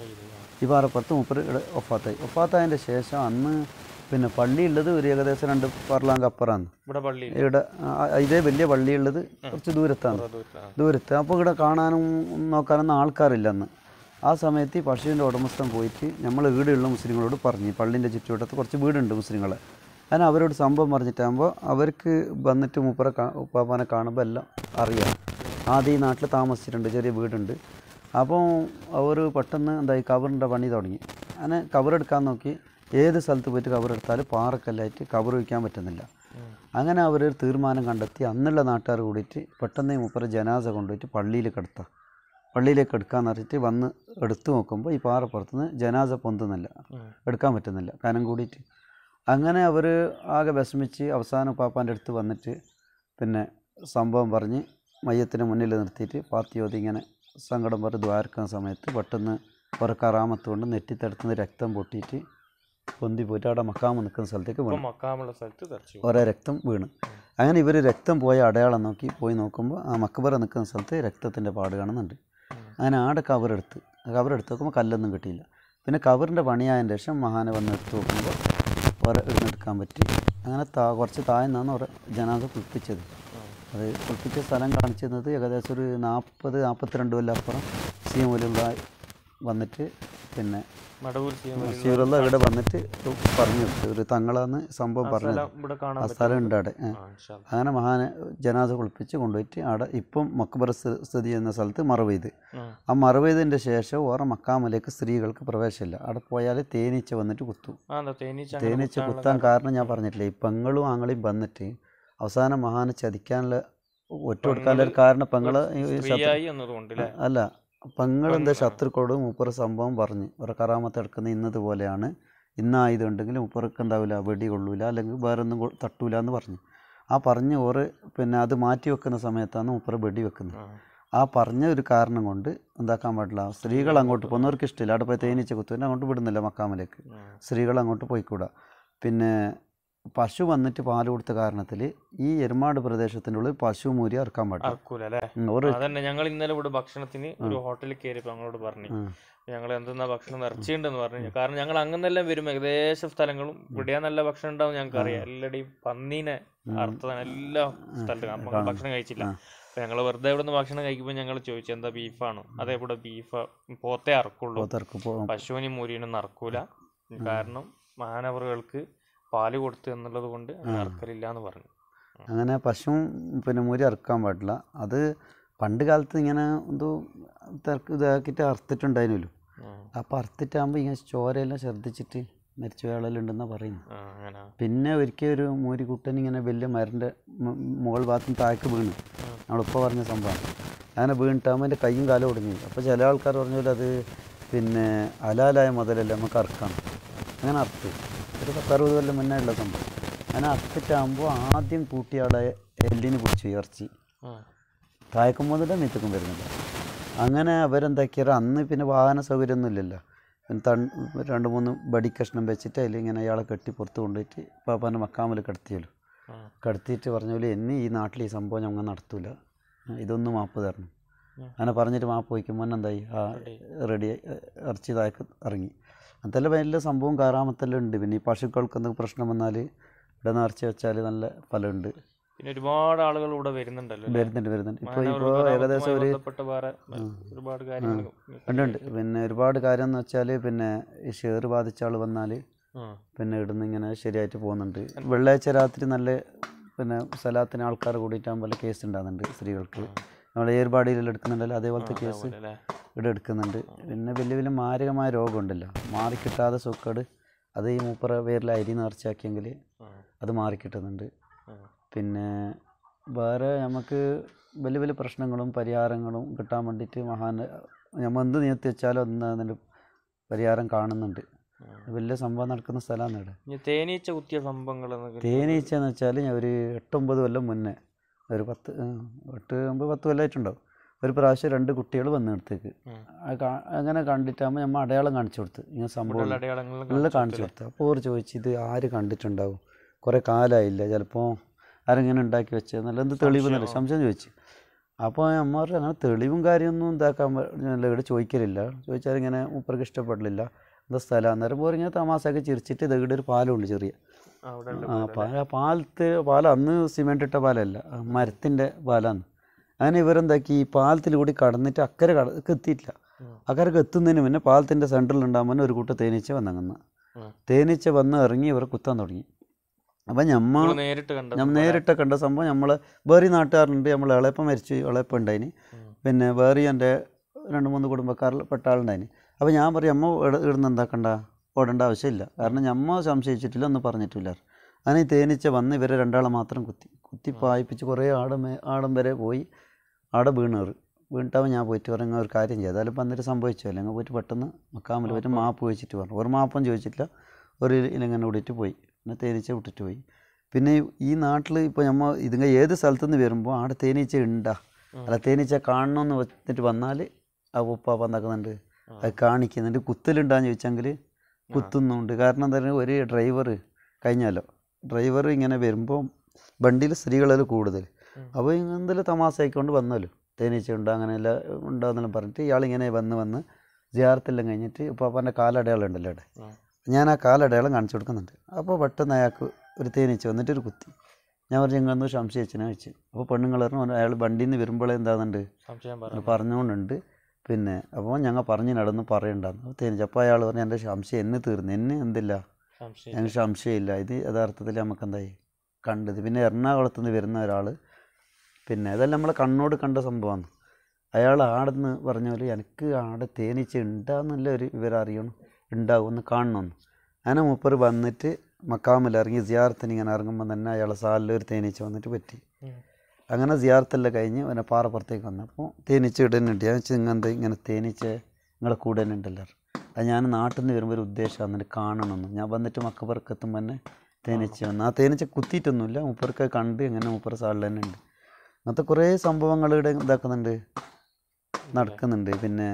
[SPEAKER 2] ഈ പാറപ്പുറത്ത് മൂപ്പറുടെ ഒഫാത്തായതിൻ്റെ ശേഷം അന്ന് പിന്നെ പള്ളിയുള്ളത് ഒരു ഏകദേശം 2 പറലാങ്ക് അപ്പുറമാണ്. ഇവിടെ ഇതേ വലിയ പള്ളിയുള്ളത് കുറച്ച് ദൂരത്ത്. അപ്പോൾ ഇവിടെ കാണാനും നോക്കാനൊന്നും ആൾക്കാരില്ല അന്ന്. ആ സമയത്ത് ഈ പശുവിൻ്റെ ഉടമസ്ഥൻ പോയിട്ട് നമ്മൾ ഈടെയുള്ള മുസ്ലിങ്ങളോട് പറഞ്ഞു, പള്ളിൻ്റെ ചുറ്റുവട്ടത്ത് കുറച്ച് വീടുണ്ട് മുസ്ലിങ്ങളെ. അങ്ങനെ അവരോട് സംഭവം പറഞ്ഞിട്ടാകുമ്പോൾ അവർക്ക് വന്നിട്ട് ഉപ്പാപ്പാനെ കാണുമ്പോൾ എല്ലാം അറിയാം. ആദ്യം ഈ നാട്ടിൽ താമസിച്ചിട്ടുണ്ട്, ചെറിയ വീടുണ്ട്. അപ്പോൾ അവർ പെട്ടെന്ന് എന്തായി കവറിൻ്റെ പണി തുടങ്ങി. അങ്ങനെ കവറെടുക്കാൻ നോക്കി. ഏത് സ്ഥലത്ത് പോയിട്ട് കവറെടുത്താലും പാറക്കല്ലായിട്ട് കവർ വയ്ക്കാൻ പറ്റുന്നില്ല. അങ്ങനെ അവരൊരു തീരുമാനം കണ്ടെത്തി അന്നുള്ള നാട്ടുകാർ കൂടിയിട്ട് പെട്ടെന്ന് മൂപ്പരെ ജനാസ കൊണ്ടുപോയിട്ട് പള്ളിയിലേക്ക് എടുക്കാമെന്ന് പറഞ്ഞിട്ട് വന്ന് എടുത്തു നോക്കുമ്പോൾ ഈ പാറപ്പുറത്തുനിന്ന് ജനാസ പൊന്തുന്നില്ല, എടുക്കാൻ പറ്റുന്നില്ല കനം കൂടിയിട്ട്. അങ്ങനെ അവർ ആകെ വിഷമിച്ച് അവസാനം പാപ്പാൻ്റെ അടുത്ത് വന്നിട്ട് പിന്നെ സംഭവം പറഞ്ഞ് മയ്യത്തിന് മുന്നിൽ നിർത്തിയിട്ട് പാത്തിയോതി ഇങ്ങനെ സങ്കടം പറഞ്ഞ് ദ്വാരക്കുന്ന സമയത്ത് പെട്ടെന്ന് ഒരു കറാമത്ത് കൊണ്ട് നെറ്റിത്തടുത്തുനിന്ന് രക്തം പൊട്ടിയിട്ട് പൊന്തി പോയിട്ട് അവിടെ മക്കാമ് നിൽക്കുന്ന സ്ഥലത്തേക്ക് വീണു. ഒരേ രക്തം വീണ്. അങ്ങനെ ഇവർ രക്തം പോയ അടയാളം പോയി നോക്കുമ്പോൾ ആ മക്ബറ നിൽക്കുന്ന സ്ഥലത്ത് രക്തത്തിൻ്റെ പാട് കാണുന്നുണ്ട്. അങ്ങനെ ആടെ കവറെടുത്ത് നോക്കുമ്പോൾ കല്ലൊന്നും കിട്ടിയില്ല. പിന്നെ കവറിൻ്റെ പണിയായതിന് ശേഷം മഹാനെ വന്ന് എടുത്ത് നോക്കുമ്പോൾ എടുക്കാൻ പറ്റി. അങ്ങനെ കുറച്ച് താഴെ നിന്നാണ് ഒരു ജനാസ കുളിപ്പിച്ചത്. അത് കുളിപ്പിച്ച സ്ഥലം കാണിച്ചിരുന്നത് ഏകദേശം ഒരു 40-42 കൊല്ലം അപ്പുറം സിയമുലുള്ള വന്നിട്ട് പിന്നെ സീറുള്ള ഇവിടെ വന്നിട്ട് പറഞ്ഞു കൊടുത്തു. ഒരു തങ്ങളാന്ന് സംഭവം പറഞ്ഞത്. ആ സ്ഥലം ഉണ്ട് അവിടെ. അങ്ങനെ മഹാനെ ജനാസ കുളിപ്പിച്ച് കൊണ്ടുപോയിട്ട് അവിടെ ഇപ്പം മക്ബറ സ്ഥിതി ചെയ്യുന്ന സ്ഥലത്ത് മറവെയ്ത്. ആ മറവെയ്തിൻ്റെ ശേഷം ഓരോ മക്കാമിലേക്ക് സ്ത്രീകൾക്ക് പ്രവേശമില്ല. അവിടെ പോയാൽ തേനീച്ച വന്നിട്ട് കുത്തും. തേനീച്ച കുത്താൻ കാരണം ഞാൻ പറഞ്ഞിട്ടില്ലേ, ഈ പെങ്ങളും ആങ്ങളെയും വന്നിട്ട് അവസാനം മഹാനെ ചതിക്കാനുള്ള ഒറ്റ കൊടുക്കാനുള്ള ഒരു കാരണം പെങ്ങള് അല്ല, പെങ്ങളെന്താ ശത്രുക്കളോട് മൂപ്പർ സംഭവം പറഞ്ഞ് ഒരു കറാമത്ത് എടുക്കുന്ന ഇന്നതുപോലെയാണ്, ഇന്നായതുണ്ടെങ്കിൽ മൂപ്പർക്ക് എന്താവില്ല, വെടി കൊള്ളൂല, അല്ലെങ്കിൽ വേറെ ഒന്നും തട്ടൂല എന്ന് പറഞ്ഞു. ആ പറഞ്ഞ് ഓറ് പിന്നെ അത് മാറ്റി വെക്കുന്ന സമയത്താണ് മൂപ്പർ വെടി വെക്കുന്നത്. ആ പറഞ്ഞ ഒരു കാരണം കൊണ്ട് എന്താക്കാൻ പാടില്ല, സ്ത്രീകൾ അങ്ങോട്ട് പോകുന്നവർക്ക് ഇഷ്ടമില്ല. അവിടെ പോയി തേനീച്ച കുത്തുവിൻ്റെ അങ്ങോട്ട് വിടുന്നില്ല മക്കാമിലേക്ക്, സ്ത്രീകൾ അങ്ങോട്ട് പോയിക്കൂടാ. പിന്നെ പശു വന്നിട്ട് പാല് കൊടുത്ത കാരണത്തിൽ ഈ എരുമാട് പ്രദേശത്തിൻ്റെ ഉള്ളിൽ പശു മൂരി ഇറക്കാൻ
[SPEAKER 1] പാടില്ല. ഞങ്ങൾ ഇന്നലെ ഇവിടെ ഭക്ഷണത്തിന് ഒരു ഹോട്ടലിൽ കയറിയപ്പോൾ ഞങ്ങളോട് പറഞ്ഞു, ഞങ്ങൾ എന്തെന്നാ ഭക്ഷണം ഇറച്ചിയുണ്ടെന്ന് പറഞ്ഞു. കാരണം ഞങ്ങൾ അങ്ങനെല്ലാം വരും, ഏകദേശം സ്ഥലങ്ങളും ഇവിടെ നല്ല ഭക്ഷണം ഉണ്ടാവും ഞങ്ങൾക്ക് അറിയാം. എല്ലാടെയും പന്നീനെ അർത്ഥതാണ് എല്ലാ സ്ഥലത്തും ഭക്ഷണം കഴിച്ചില്ല. അപ്പൊ ഞങ്ങൾ വെറുതെ ഇവിടെ നിന്ന് ഭക്ഷണം കഴിക്കുമ്പോൾ ഞങ്ങൾ ചോദിച്ചു എന്താ ബീഫാണോ? അതേപോലെ ബീഫ് പോത്തേ അറക്കുള്ളൂ, പശുവിനും മൂരിനൊന്നും അറക്കൂല. കാരണം മഹാനവറുകൾക്ക് പാല് കൊടുത്തു എന്നുള്ളത് കൊണ്ട് അറക്കലില്ല എന്ന് പറഞ്ഞു.
[SPEAKER 2] അങ്ങനെ പശുവും പിന്നെ മൂരി അറക്കാൻ പാടില്ല. അത് പണ്ട് കാലത്ത് ഇങ്ങനെ എന്തോ ഇതാക്കിയിട്ട് അറുത്തിട്ടുണ്ടായിരുന്നല്ലോ. അപ്പം അറുത്തിട്ടാകുമ്പോൾ ഇങ്ങനെ ചോരയെല്ലാം ഛർദ്ദിച്ചിട്ട് മരിച്ച വേളയിലുണ്ടെന്നാണ് പറയുന്നത്. പിന്നെ ഒരിക്കൽ ഒരു മൂരിക്കുട്ടൻ ഇങ്ങനെ വലിയ മരൻ്റെ മുകൾ ഭാഗത്തുനിന്ന് താഴേക്ക് വീണു. നമ്മളിപ്പോൾ പറഞ്ഞ സംഭവം. അങ്ങനെ വീണിട്ടാകുമ്പോൾ എൻ്റെ കയ്യും കാലും ഒടിഞ്ഞു. അപ്പോൾ ചില ആൾക്കാർ പറഞ്ഞാൽ അത് പിന്നെ ഹലാലായ മുതലല്ല, നമുക്ക് അറക്കാം. അങ്ങനെ അറുത്ത് ഒരു 10-60 കൊല്ലം മുന്നേ ഉള്ള സംഭവം. അങ്ങനെ അറുത്തിട്ടാകുമ്പോൾ ആദ്യം കൂട്ടിയാളെ എല്ലിന് പിടിച്ചു ഇറച്ചി, താഴേക്കും മുതലേ മീത്തക്കും വരുന്നില്ല. അങ്ങനെ അവരെന്താക്കിയാൽ അന്ന് പിന്നെ വാഹന സൗകര്യമൊന്നും ഇല്ലല്ലോ. 2-3 ബടി കഷ്ണം വെച്ചിട്ട് അതിൽ ഇങ്ങനെ അയാളെ കെട്ടി പുറത്ത് കൊണ്ടുപോയിട്ട് പാപ്പാൻ്റെ മക്കാമിൽ കിടത്തിയല്ലോ. കിടത്തിയിട്ട് പറഞ്ഞ പോലെ എന്നെ ഈ നാട്ടിൽ ഈ സംഭവം ഞങ്ങൾ നടത്തൂല, ഇതൊന്നും മാപ്പ് തരണം. അങ്ങനെ പറഞ്ഞിട്ട് മാപ്പ് വയ്ക്കുമ്പോൾ എന്തായി റെഡി ഇറച്ചി താഴേക്ക് ഇറങ്ങി. അങ്ങനത്തെ വലിയ സംഭവം കാറാമത്തെല്ലാം ഉണ്ട്. പിന്നെ ഈ പശുക്കൾക്ക് എന്തെങ്കിലും പ്രശ്നം വന്നാൽ ഇവിടെ നേർച്ച വെച്ചാൽ നല്ല ഫലമുണ്ട്.
[SPEAKER 1] പിന്നെ ഒരുപാട് ആളുകൾ ഇവിടെ വരുന്നുണ്ട്.
[SPEAKER 2] ഇപ്പോൾ ഏകദേശം ഒരു ഉണ്ട്. പിന്നെ ഒരുപാട് കാര്യം എന്ന് വെച്ചാൽ പിന്നെ ഈ ഷെയർ ബാധിച്ച ആൾ വന്നാൽ പിന്നെ ഇവിടുന്ന് ഇങ്ങനെ ശരിയായിട്ട് പോകുന്നുണ്ട്. വെള്ളിയാഴ്ച രാത്രി നല്ല പിന്നെ സ്ഥലത്തിന് ആൾക്കാർ കൂടിയിട്ടാകുമ്പോൾ കേസ് ഉണ്ടാകുന്നുണ്ട് സ്ത്രീകൾക്ക്. നമ്മൾ ഏർപാടിയിലെല്ലാം എടുക്കുന്നുണ്ടല്ലോ അതേപോലത്തെ കേസ് ഇവിടെ എടുക്കുന്നുണ്ട്. പിന്നെ വലിയ വലിയ മാരകമായ രോഗമുണ്ടല്ലോ മാറിക്കിട്ടാതെ സുക്കേട്, അത് ഈ മൂപ്പറ പേരിൽ അരി നേർച്ചയാക്കിയെങ്കിൽ അത് മാറിക്കിട്ടുന്നുണ്ട്. പിന്നെ വേറെ നമുക്ക് വലിയ വലിയ പ്രശ്നങ്ങളും പരിഹാരങ്ങളും കിട്ടാൻ വേണ്ടിയിട്ട് നമ്മൾ എന്ത് നിയത്തി വെച്ചാലും അതിൻ്റെ പരിഹാരം കാണുന്നുണ്ട്. വലിയ സംഭവം നടക്കുന്ന സ്ഥലമാണ് ഇവിടെ.
[SPEAKER 1] തേനീച്ച കുത്തിയ സംഭവങ്ങൾ
[SPEAKER 2] തേനീച്ച എന്ന് വെച്ചാൽ ഞാൻ ഒരു 8-9 കൊല്ലം മുന്നേ ഒരു 10 കൊല്ലമായിട്ടുണ്ടാവും. ഒരു പ്രാവശ്യം 2 കുട്ടികൾ വന്നിടത്തേക്ക് അങ്ങനെ കണ്ടിട്ടാകുമ്പോൾ നമ്മൾ അടയാളം കാണിച്ചു കൊടുത്ത് ഇങ്ങനെ സംഭവം എല്ലാം കാണിച്ചു കൊടുത്തു. അപ്പോൾ അവർ ചോദിച്ചു ഇത് ആര് കണ്ടിട്ടുണ്ടാവും, കുറേ കാലമായില്ല, ചിലപ്പോൾ ആരെങ്ങനെ ഉണ്ടാക്കി വെച്ചതെന്നല്ല എന്ത് തെളിവ് എന്നല്ല സംശയം ചോദിച്ചു. അപ്പോൾ അമ്മ പറഞ്ഞു അങ്ങനെ തെളിവും കാര്യമൊന്നും ഇതാക്കാൻ ഇവിടെ ചോദിക്കലില്ല, ചോദിച്ചാൽ ഇങ്ങനെ മൂപ്പർക്ക് ഇഷ്ടപ്പെടില്ല, എന്താ സ്ഥലം അന്നേരം പോലും ഇങ്ങനെ തമാശയൊക്കെ ചിരിച്ചിട്ട് ഇത് ഇവിടെ ഒരു പാലമുണ്ട് ചെറിയ പാലം അന്ന് സിമെൻ്റ് ഇട്ട പാലമല്ല മരത്തിൻ്റെ പാലമാണ്. അങ്ങനെ ഇവരെന്താക്കി ഈ പാലത്തിലൂടെ കടന്നിട്ട് അക്കരക്ക് എത്തിയിട്ടില്ല. അക്കരക്ക് എത്തുന്നതിന് മുന്നേ പാലത്തിൻ്റെ സെൻറ്ററിൽ ഉണ്ടാകുമ്പോൾ ഒരു കൂട്ടം തേനീച്ച വന്നങ്ങന്ന് തേനീച്ച വന്ന് ഇറങ്ങി ഇവരെ കുത്താൻ തുടങ്ങി. അപ്പം നമ്മൾ നേരിട്ട് കണ്ട സംഭവം നമ്മൾ വേറെ നാട്ടുകാരുണ്ട്. നമ്മൾ ഇളയപ്പം മരിച്ചു, ഇളയപ്പം ഉണ്ടായിന്, പിന്നെ വേറെ എൻ്റെ 2-3 കുടുംബക്കാരിൽ പെട്ട ആളുണ്ടായിന്. അപ്പോൾ ഞാൻ പറയും അമ്മ ഇവിടുന്ന് എന്താക്കണ്ട ഓടേണ്ട ആവശ്യമില്ല, കാരണം ഞമ്മ സംശയിച്ചിട്ടില്ല ഒന്നും പറഞ്ഞിട്ടില്ല. അങ്ങനെ ഈ തേനീച്ച വന്ന് ഇവരെ 2 ആളെ മാത്രം കുത്തി പായിപ്പിച്ച് കുറേ ആടം വരെ പോയി ആടെ വീണിട്ടാവും. ഞാൻ പോയിട്ട് പറഞ്ഞ ഒരു കാര്യം ചെയ്തു, അതായാലും വന്നിട്ട് സംഭവിച്ചു അല്ലെങ്കിൽ പോയിട്ട് പെട്ടെന്ന് മക്കാമിൽ പോയിട്ട് മാപ്പ് ചോദിച്ചിട്ട് പറഞ്ഞു. ഒരു മാപ്പം ചോദിച്ചിട്ടില്ല, ഒരു ഇലങ്ങനെ ഓടിയിട്ട് പോയി, പിന്നെ തേനീച്ച വിട്ടിട്ട് പോയി. പിന്നെ ഈ നാട്ടിൽ ഇപ്പോൾ നമ്മൾ ഇതിങ്ങനെ ഏത് സ്ഥലത്തുനിന്ന് വരുമ്പോൾ ആടെ തേനീച്ച ഉണ്ടാ അല്ല തേനീച്ച കാണണമെന്ന് വെച്ചിട്ട് വന്നാൽ ആ ഉപ്പ എന്താക്കുന്നുണ്ട് അത് കാണിക്കുന്നുണ്ട്. കുത്തലുണ്ടാന്ന് ചോദിച്ചെങ്കിൽ കുത്തുന്നുണ്ട്. കാരണം എന്താ പറയുക, ഒരു ഡ്രൈവർ ഇങ്ങനെ വരുമ്പോൾ വണ്ടിയിൽ സ്ത്രീകളെല്ലാം കൂടുതൽ, അപ്പോൾ എന്തെങ്കിലും തമാശ ആയിക്കൊണ്ട് വന്നല്ലോ തേനീച്ച ഉണ്ടോ അങ്ങനെയെല്ലാം ഉണ്ടോ എന്നെല്ലാം പറഞ്ഞിട്ട് ഇയാളിങ്ങനെ വന്ന് ജിയാറത്തെല്ലാം കഴിഞ്ഞിട്ട് ഇപ്പോൾ അവൻ്റെ കാലടയാളം ഉണ്ടല്ലോ അവിടെ, ഞാൻ ആ കാലടയാളം കാണിച്ചു കൊടുക്കുന്നുണ്ട്. അപ്പോൾ പെട്ടെന്ന് അയാൾക്ക് ഒരു തേനീച്ച വന്നിട്ട് ഒരു കുത്തി. ഞാൻ പറഞ്ഞു ഞങ്ങളൊന്ന് സംശയിച്ചെന്ന് വെച്ച്. അപ്പോൾ പെണ്ണുങ്ങൾ പറഞ്ഞു അയാൾ വണ്ടിയിൽ നിന്ന് വരുമ്പോഴേ എന്താകുന്നുണ്ട് പറഞ്ഞുകൊണ്ടുണ്ട്. പിന്നെ അപ്പോൾ ഞങ്ങൾ പറഞ്ഞ് നടന്ന് പറയണ്ടെന്ന് തേനീച്ച. അപ്പോൾ അയാൾ പറഞ്ഞു എൻ്റെ സംശയം എന്നെ തീർന്നു, എന്നെ എന്തില്ല ഞങ്ങൾക്ക് സംശയമില്ല, ഇത് യഥാർത്ഥത്തിൽ നമുക്ക് എന്തായി കണ്ടത്. പിന്നെ എറണാകുളത്ത് നിന്ന് വരുന്ന ഒരാൾ, പിന്നെ അതെല്ലാം നമ്മളെ കണ്ണോട് കണ്ട സംഭവമാണ്. അയാൾ ആടെന്ന് പറഞ്ഞ പോലെ എനിക്ക് ആടെ തേനീച്ച ഉണ്ടാകുന്നില്ല ഒരു വിവരം അറിയണം, ഉണ്ടാവുമെന്ന് കാണണമെന്ന്. അങ്ങനെ മൂപ്പർ വന്നിട്ട് മക്കാമിലിറങ്ങി സിയാറത്തിന് ഇങ്ങനെ ഇറങ്ങുമ്പോൾ തന്നെ അയാളെ സാലിലൊരു തേനീച്ച വന്നിട്ട് പറ്റി. അങ്ങനെ സിയാറത്തെല്ലാം കഴിഞ്ഞ് പിന്നെ പാറപ്പുറത്തേക്ക് വന്നപ്പോൾ തേനീച്ച ഇടുന്നുണ്ട്. ഞാൻ വെച്ചാൽ ഇങ്ങനെ തേനീച്ച നിങ്ങളെ കൂടെ തന്നെ ഉണ്ടല്ലോ. അത് ഞാൻ നാട്ടിൽ നിന്ന് വരുമ്പോൾ ഒരു ഉദ്ദേശം എന്നിട്ട് കാണണമെന്ന്. ഞാൻ വന്നിട്ട് മക്കപ്പുറക്കെത്തുമ്പോൾ തന്നെ തേനീച്ച വന്നു. ആ തേനീച്ച കുത്തിയിട്ടൊന്നുമില്ല, മൂപ്പർക്ക് കണ്ട് ഇങ്ങനെ മൂപ്പർ സാളിൽ തന്നെ ഉണ്ട്. അങ്ങനത്തെ കുറേ സംഭവങ്ങൾ ഇവിടെ നടക്കുന്നുണ്ട്. പിന്നെ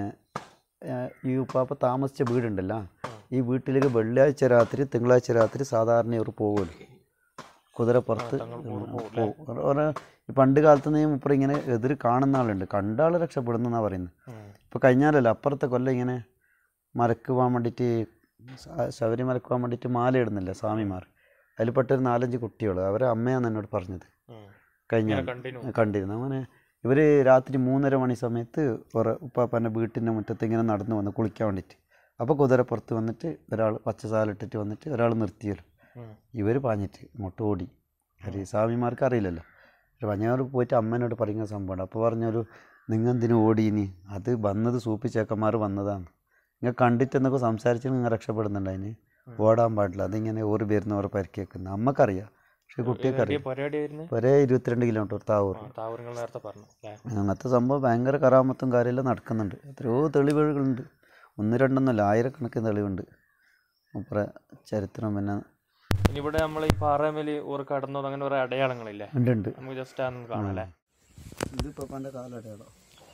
[SPEAKER 2] ഈ ഉപ്പാപ്പ താമസിച്ച വീടുണ്ടല്ലോ, ഈ വീട്ടിലേക്ക് വെള്ളിയാഴ്ച രാത്രി തിങ്കളാഴ്ച രാത്രി സാധാരണ ഇവർ പോകുമല്ലോ കുതിരപ്പുറത്ത് പോകും. ഈ പണ്ട് കാലത്ത് നിന്ന് മുപ്പർ ഇങ്ങനെ എതിർ കാണുന്ന ആളുണ്ട്, കണ്ട ആൾ രക്ഷപ്പെടുന്നെന്നാണ് പറയുന്നത്. ഇപ്പോൾ കഴിഞ്ഞാലല്ല അപ്പുറത്തെ കൊല്ലം ഇങ്ങനെ മലക്ക് പോകാൻ വേണ്ടിയിട്ട് ശബരിമലക്ക് പോകാൻ വേണ്ടിയിട്ട് മാല ഇടുന്നില്ല സ്വാമിമാർ, അതിൽപ്പെട്ടൊരു 4-5 കുട്ടികൾ അവരെ അമ്മയാണ് എന്നോട് പറഞ്ഞത്. കണ്ടിരുന്നു. അങ്ങനെ ഇവർ രാത്രി 3:30 മണി സമയത്ത് ഉപ്പാപ്പൻ്റെ വീട്ടിൻ്റെ മുറ്റത്ത് ഇങ്ങനെ നടന്നു വന്ന് കുളിക്കാൻ വേണ്ടിയിട്ട്. അപ്പോൾ കുതിരപ്പുറത്ത് വന്നിട്ട് ഒരാൾ പച്ച സാലിട്ടിട്ട് വന്നിട്ട് ഒരാൾ നിർത്തിയല്ലോ, ഇവർ പാഞ്ഞിട്ട് ഇങ്ങോട്ട് ഓടി. സ്വാമിമാർക്ക് അറിയില്ലല്ലോ. ഞാൻ പോയിട്ട് അമ്മേനോട് പറയുന്ന സംഭവമുണ്ട്. അപ്പോൾ പറഞ്ഞൊരു നിങ്ങളെന്തിനും ഓടിയിനി, അത് വന്നത് സൂപ്പിച്ചേക്കന്മാർ വന്നതാണ്, നിങ്ങൾ കണ്ടിട്ട് എന്നൊക്കെ സംസാരിച്ച് നിങ്ങൾ രക്ഷപ്പെടുന്നുണ്ട്, അതിന് ഓടാൻ പാടില്ല, അതിങ്ങനെ ഓറ് വരുന്നവർ പരിക്കേക്കുന്നത് അമ്മക്കറിയാം. പക്ഷെ കുട്ടിയൊക്കെ അറിയാം. ഒരേ 22 കിലോമീറ്റർ താവൂർ. അങ്ങനത്തെ സംഭവം ഭയങ്കര കറാമത്തും കാര്യമെല്ലാം നടക്കുന്നുണ്ട്. എത്രയോ തെളിവുകളുണ്ട്, 1-2 ആയിരക്കണക്കിന് തെളിവുണ്ട് മുപ്പറ ചരിത്രം. പിന്നെ
[SPEAKER 1] ഇവിടെ നമ്മൾ ഈ പാറമേല് ഓർ കടന്നത് അങ്ങനെ കുറെ അടയാളങ്ങളില്ലേ?
[SPEAKER 2] ഉണ്ട്.
[SPEAKER 1] നമുക്ക് ജസ്റ്റ് ആണെന്ന് കാണാല്ലേ.
[SPEAKER 2] ഇതിപ്പോ കാലടയാളം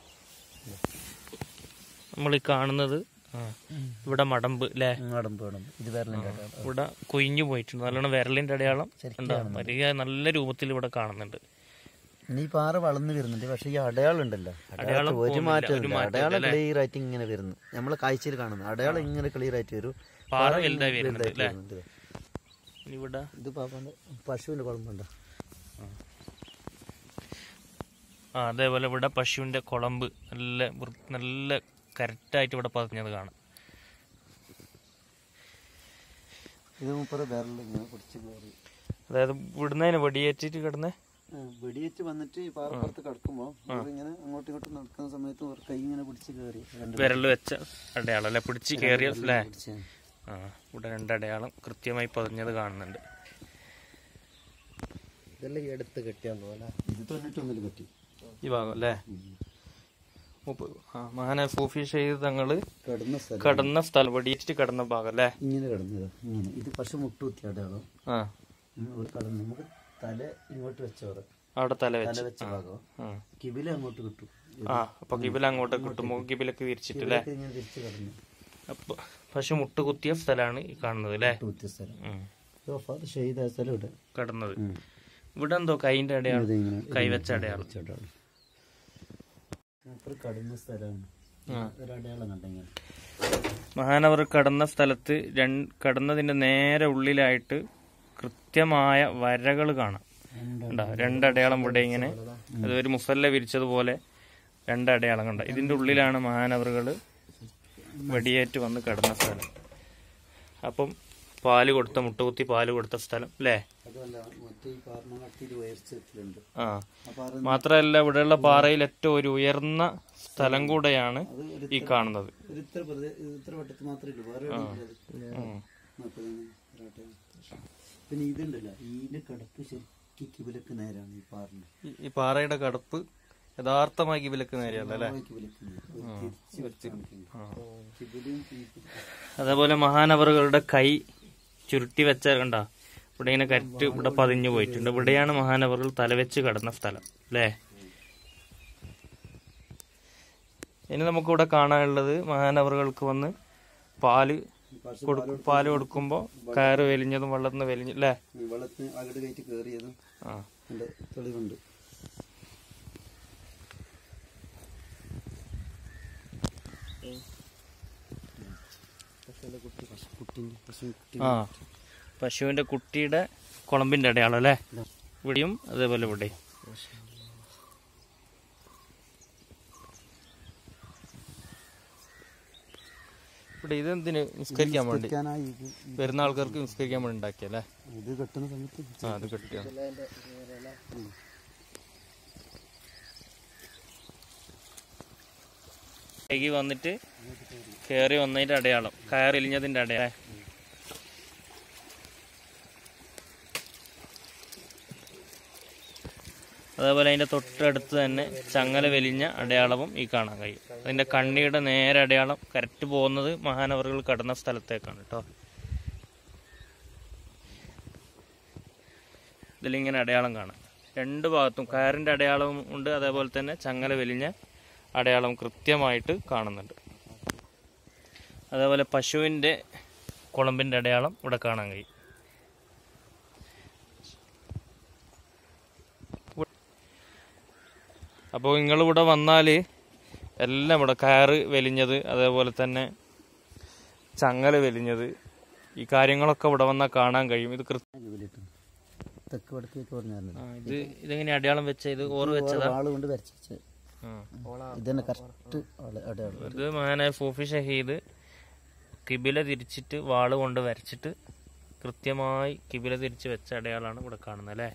[SPEAKER 1] നമ്മൾ ഈ കാണുന്നത് ഇവിടെ മടമ്പ് അല്ലേ? ഇവിടെ കൊയിഞ്ഞു പോയിട്ടുണ്ട്, നല്ലോണം വിരലിന്റെ അടയാളം ഉണ്ടാവും. വലിയ നല്ല രൂപത്തിൽ ഇവിടെ കാണുന്നുണ്ട്.
[SPEAKER 2] ഇനി ഈ പാറ വളർന്നു വരുന്നുണ്ട്, പക്ഷെ ഈ അടയാളം ഉണ്ടല്ലോ, അടയാളം ഒരു മാറ്റം, അടയാളം ക്ലിയർ ആയിട്ട് ഇങ്ങനെ വരുന്നു. നമ്മളെ കാഴ്ചയിൽ കാണുന്നു അടയാളം ഇങ്ങനെ ക്ലിയർ ആയിട്ട് വരും.
[SPEAKER 1] പാറ വലുതായി വരുന്നുണ്ട്.
[SPEAKER 2] ഇത് പാപ്പാന്റെ പശുവിന്റെ കുളമ്പുണ്ടോ?
[SPEAKER 1] അതേപോലെ ഇവിടെ പശുവിന്റെ കുളമ്പ് നല്ല കറക്റ്റായിട്ട് ഇവിടെ പതിഞ്ഞത് കാണാം.
[SPEAKER 2] ഇത് മുപ്പത് വിരലിൽ ഇങ്ങനെ പിടിച്ച് കയറി,
[SPEAKER 1] അതായത് ഇവിടുന്ന് വെടിയേറ്റിട്ട് കിടന്നേ,
[SPEAKER 2] വെടിയേറ്റ് വന്നിട്ട് ഈ പാറപ്പുറത്ത് കിടക്കുമ്പോൾ ഇങ്ങനെ അങ്ങോട്ടും ഇങ്ങോട്ടും നടക്കുന്ന സമയത്ത് കൈ ഇങ്ങനെ പിടിച്ച് കയറി,
[SPEAKER 1] വിരൽ വെച്ച അടയാളം അല്ലെ, പിടിച്ച് കയറിയ അല്ലേ? ഇവിടെ രണ്ടടയാളം കൃത്യമായി പതിഞ്ഞത് കാണുന്നുണ്ട്.
[SPEAKER 2] ഇതെല്ലാം എടുത്ത് കെട്ടിയാന്നോ? ഇത് 91 കെട്ടി
[SPEAKER 1] ഈ ഭാഗം അല്ലേ? മഹാന സൂഫി ഷെയ്ഖ് തങ്ങള് കടന്ന സ്ഥലം, വെടിയേറ്റ് കിടന്ന ഭാഗം അല്ലേ?
[SPEAKER 2] ഇങ്ങനെ കിടന്നത് ഇങ്ങനെ. ഇത് പശു മുട്ടുകുത്തി അടയാളം. നമുക്ക് തല ഇങ്ങോട്ട് വെച്ചോറ്,
[SPEAKER 1] അവിടെ തല
[SPEAKER 2] വെച്ച ഭാഗം കിബില അങ്ങോട്ട് കിട്ടും.
[SPEAKER 1] അപ്പൊ കിബില അങ്ങോട്ട് കിട്ടുമ്പോ കിബിലൊക്കെ വിരിച്ചിട്ടല്ലേ?
[SPEAKER 2] തിരിച്ചു കിടന്നു.
[SPEAKER 1] അപ്പൊ പശു മുട്ടുകുത്തിയ സ്ഥലമാണ് ഈ കാണുന്നത് അല്ലേ?
[SPEAKER 2] ഷെയ്ദ് സ്ഥലം ഇവിടെ
[SPEAKER 1] കിടന്നത്. ഇവിടെ എന്തോ കൈന്റെ അടയാളം, കൈവച്ച അടയാളം.
[SPEAKER 2] കടന്ന സ്ഥലമാണ്.
[SPEAKER 1] മഹാനവർ കടന്ന സ്ഥലത്ത് കടന്നതിന്റെ നേരെ ഉള്ളിലായിട്ട് കൃത്യമായ വരകൾ കാണാം. രണ്ടടയാളം ഇവിടെ ഇങ്ങനെ, അതൊരു മുസല്ല വിരിച്ചതുപോലെ രണ്ടടയാളം കണ്ട. ഇതിന്റെ ഉള്ളിലാണ് മഹാനവറുകള് വെടിയേറ്റ് വന്ന് കിടന്ന സ്ഥലം. അപ്പം പാല് കൊടുത്ത, മുട്ടുകുത്തി പാല് കൊടുത്ത സ്ഥലം അല്ലേ? മാത്രല്ല ഇവിടെയുള്ള പാറയിൽ ഏറ്റവും ഒരു ഉയർന്ന സ്ഥലം കൂടെയാണ് ഈ കാണുന്നത്.
[SPEAKER 2] പിന്നെ ഇതുണ്ടല്ലോ, ഇതിന്റെ കടപ്പ് ശരിക്കും കിബിലക്ക് നേരാണ്. ഈ പാറിന്റെ
[SPEAKER 1] ഈ പാറയുടെ കടപ്പ് യഥാർത്ഥമായി കിബിലക്ക് നേരെയല്ല അല്ലേ? അതേപോലെ മഹാനവറുകളുടെ കൈ ചുരുട്ടി വെച്ച കണ്ട, ഇവിടെ ഇങ്ങനെ കരറ്റ് ഇവിടെ പതിഞ്ഞു പോയിട്ടുണ്ട്. ഇവിടെയാണ് മഹാനവറുകൾ തലവെച്ച് കടന്ന സ്ഥലം അല്ലേ? ഇനി നമുക്കിവിടെ കാണാനുള്ളത് മഹാനവറുകൾക്ക് വന്ന് പാല് കൊടുക്കുമ്പോ കയറ് വലിഞ്ഞതും വെള്ളത്തിന് വലിഞ്ഞു അല്ലേ?
[SPEAKER 2] വെള്ളത്തിന് അകട് കയറ്റി കയറിയതും തെളിവുണ്ട്.
[SPEAKER 1] പശുവിന്റെ കുട്ടിയുടെ കുളമ്പിന്റെ അടയാളം അല്ലേ? ഇവിടെയും അതേപോലെ ഇവിടെ. ഇവിടെ ഇതെന്തിന് നിസ്കരിക്കാൻ വേണ്ടി, വരുന്ന ആൾക്കാർക്ക് നിസ്കരിക്കാൻ വേണ്ടി ഉണ്ടാക്കിയല്ലേ?
[SPEAKER 2] ഇത് കെട്ടുന്ന സമയത്ത്
[SPEAKER 1] അത് കെട്ടിയാണ്. കൈകി വന്നിട്ട് കയറി വന്നതിന്റെ അടയാളം, കയറിലിഞ്ഞതിന്റെ അടയാളം. അതേപോലെ അതിന്റെ തൊട്ടടുത്ത് തന്നെ ചങ്ങല വലിഞ്ഞ അടയാളവും ഈ കാണാൻ കഴിയും. അതിന്റെ കണ്ണിയുടെ നേരെ അടയാളം കറക്റ്റ് പോകുന്നത് മഹാനവറുകൾ കടന്ന സ്ഥലത്തേക്കാണ് കേട്ടോ. ഇതിലിങ്ങനെ അടയാളം കാണാം. രണ്ട് ഭാഗത്തും കയറിന്റെ അടയാളവും ഉണ്ട്, അതേപോലെ തന്നെ ചങ്ങല വലിഞ്ഞ അടയാളം കൃത്യമായിട്ട് കാണുന്നുണ്ട്. അതേപോലെ പശുവിന്റെ കുളമ്പിന്റെ അടയാളം ഇവിടെ കാണാൻ കഴിയും. അപ്പോൾ നിങ്ങളിവിടെ വന്നാൽ എല്ലാം ഇവിടെ കയറ് വലിഞ്ഞത്, അതേപോലെ തന്നെ ചങ്ങല വലിഞ്ഞത്, ഈ കാര്യങ്ങളൊക്കെ ഇവിടെ വന്നാൽ കാണാൻ കഴിയും. ഇത് ഇതെങ്ങനെ അടയാളം വെച്ച, ഇത് ഓറ് വെച്ചതാ? ഇത് മഹാനായ സൂഫി ഷഹീദ് കിബില തിരിച്ചിട്ട് വാള് കൊണ്ട് വരച്ചിട്ട് കൃത്യമായി കിബില തിരിച്ച് വെച്ച അടയാളാണ് ഇവിടെ കാണുന്നത് അല്ലേ?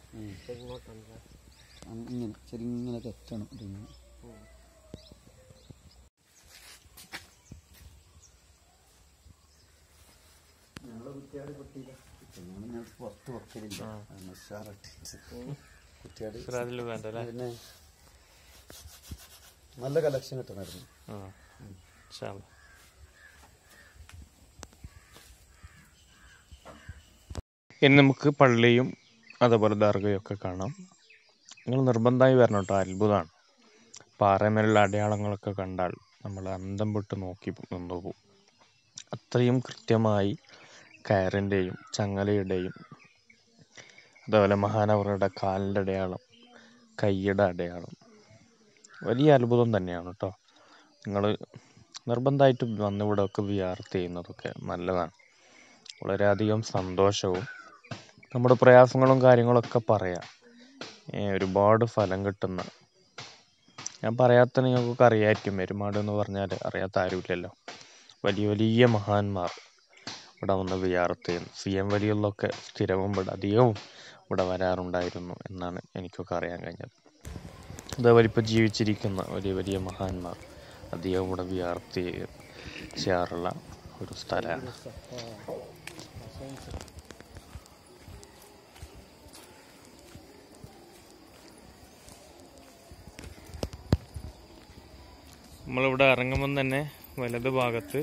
[SPEAKER 2] നല്ല കളക്ഷൻ കിട്ടണമായിരുന്നു.
[SPEAKER 1] ഇനി നമുക്ക് പള്ളിയും അതേപോലെ ദർഗയും ഒക്കെ കാണാം. നിങ്ങൾ നിർബന്ധമായി വരണം കേട്ടോ, അത്ഭുതമാണ്. പാറമേലുള്ള അടയാളങ്ങളൊക്കെ കണ്ടാൽ നമ്മൾ അന്തം വിട്ട് നോക്കി നിന്നു പോകും. അത്രയും കൃത്യമായി കയറിൻ്റെയും ചങ്ങലയുടെയും അതേപോലെ മഹാനവറുടെ കാലിൻ്റെ അടയാളം
[SPEAKER 3] കൈയുടെ അടയാളം. വലിയ അത്ഭുതം തന്നെയാണ് കേട്ടോ. നിങ്ങൾ നിർബന്ധമായിട്ടും വന്നിവിടെ ഒക്കെ വിയാർത്ത് ചെയ്യുന്നതൊക്കെ നല്ലതാണ്. വളരെയധികം സന്തോഷവും നമ്മുടെ പ്രയാസങ്ങളും കാര്യങ്ങളൊക്കെ പറയാം. ഒരുപാട് ഫലം കിട്ടുന്ന, ഞാൻ പറയാത്ത നിങ്ങൾക്കൊക്കെ അറിയാമായിരിക്കും. എരുമാട് എന്ന് പറഞ്ഞാൽ അറിയാത്ത ആരുമില്ലല്ലോ. വലിയ വലിയ മഹാന്മാർ ഇവിടെ വന്ന് വിയാർത്ത് ചെയ്യുന്നു. CM വലികളിലൊക്കെ സ്ഥിരവും അധികവും ഇവിടെ വരാറുണ്ടായിരുന്നു എന്നാണ് എനിക്കൊക്കെ അറിയാൻ കഴിഞ്ഞത്. അതേപോലെ ഇപ്പോൾ ജീവിച്ചിരിക്കുന്ന വലിയ വലിയ മഹാന്മാർ അധികം ഇവിടെ വിയാർത്ത് ചെയ്യാറുള്ള ഒരു സ്ഥലമാണ്.
[SPEAKER 1] നമ്മളിവിടെ ഇറങ്ങുമ്പം തന്നെ വലത് ഭാഗത്ത്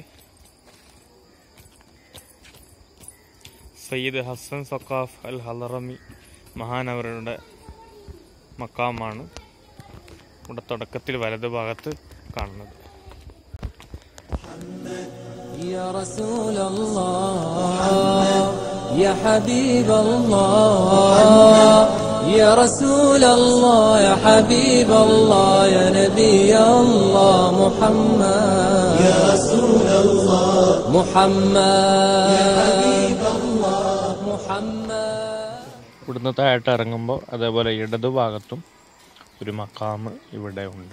[SPEAKER 1] സയ്യിദ് ഹസൻ സഖാഫ് അൽ ഹലറമി മഹാനവരുടെ മക്കാമാണ് ഇവിടെ തുടക്കത്തിൽ വലത് ഭാഗത്ത് കാണുന്നത്.
[SPEAKER 4] يا رسول الله يا حبيب الله يا رسول الله يا حبيب الله يا نبي الله محمد يا رسول الله محمد يا حبيب الله محمد.
[SPEAKER 3] ഇവിടുന്ന് താഴോട്ട് ഇറങ്ങുമ്പോൾ അതേപോലെ ഇടതു ഭാഗത്തും ഒരു മക്കാമ് ഇവിടെ ഉണ്ട്.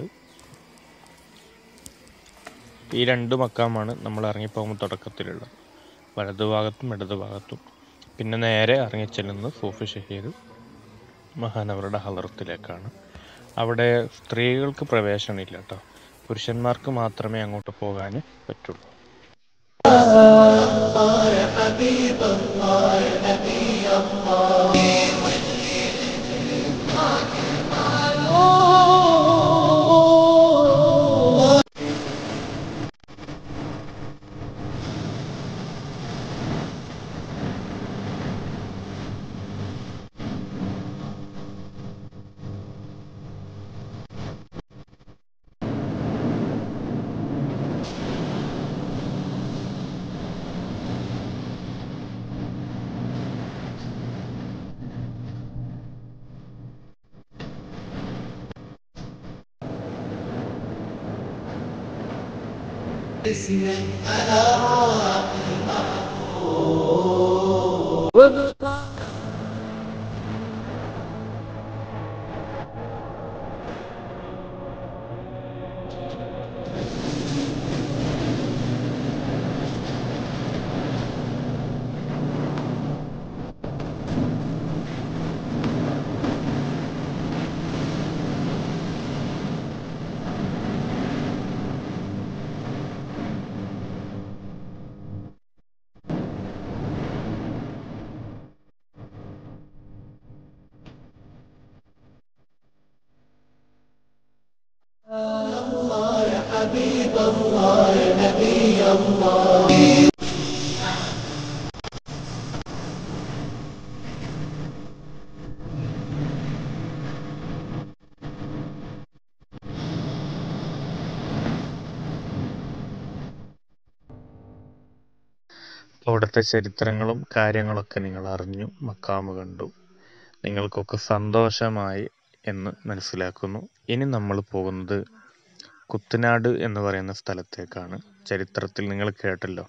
[SPEAKER 3] ഈ 2 മക്കാമാണ് നമ്മൾ ഇറങ്ങിപ്പോകുമ്പോൾ തുടക്കത്തിലുള്ളത്. വലതു ഭാഗത്തും ഇടതു ഭാഗത്തും. പിന്നെ നേരെ ഇറങ്ങിച്ചെല്ലുന്നത് സൂഫി ഷഹീദ് മഹാനവരുടെ ഹലറത്തിലേക്കാണ്. അവിടെ സ്ത്രീകൾക്ക് പ്രവേശനമില്ല കേട്ടോ. പുരുഷന്മാർക്ക് മാത്രമേ അങ്ങോട്ട് പോകാൻ പറ്റുള്ളൂ. അവിടുത്തെ ചരിത്രങ്ങളും കാര്യങ്ങളൊക്കെ നിങ്ങൾ അറിഞ്ഞു, മക്കാമ് കണ്ടു. നിങ്ങൾക്കൊക്കെ സന്തോഷമായി എന്ന് മനസ്സിലാക്കുന്നു. ഇനി നമ്മൾ പോകുന്നത് കുത്തനാട് എന്ന് പറയുന്ന സ്ഥലത്തേക്കാണ്. ചരിത്രത്തിൽ നിങ്ങൾ കേട്ടല്ലോ,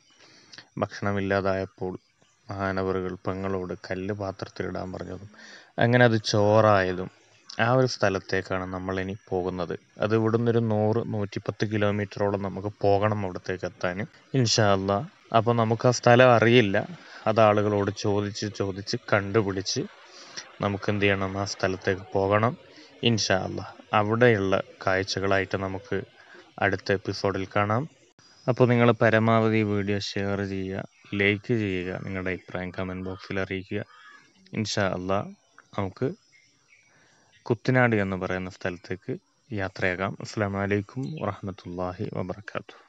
[SPEAKER 3] ഭക്ഷണമില്ലാതായപ്പോൾ മഹാനവറുകൾ പെങ്ങളോട് കല്ല് പാത്രത്തിലിടാൻ പറഞ്ഞതും അങ്ങനെ അത് ചോറായതും ആ ഒരു സ്ഥലത്തേക്കാണ് നമ്മളിനി പോകുന്നത്. അത് ഇവിടുന്നൊരു 100-110 കിലോമീറ്ററോളം നമുക്ക് പോകണം അവിടത്തേക്ക് എത്താൻ ഇൻഷാ അല്ലാ. അപ്പോൾ നമുക്ക് ആ സ്ഥലം അറിയില്ല. അത് ആളുകളോട് ചോദിച്ച് കണ്ടുപിടിച്ച് നമുക്ക് എന്ത് ചെയ്യണം, ആ സ്ഥലത്തേക്ക് പോകണം ഇൻഷാ അല്ലാ. അവിടെയുള്ള കാഴ്ചകളായിട്ട് നമുക്ക് അടുത്ത എപ്പിസോഡിൽ കാണാം. അപ്പോൾ നിങ്ങൾ പരമാവധി വീഡിയോ ഷെയർ ചെയ്യുക, ലൈക്ക് ചെയ്യുക, നിങ്ങളുടെ അഭിപ്രായം കമൻറ്റ് ബോക്സിൽ അറിയിക്കുക. ഇൻഷാ അല്ലാ നമുക്ക് കുത്തനാട് എന്ന് പറയുന്ന സ്ഥലത്തേക്ക് യാത്രയാകാം. അസ്സലാമു അലൈക്കും വറഹ്മത്തുള്ളാഹി വബറകാതുഹു.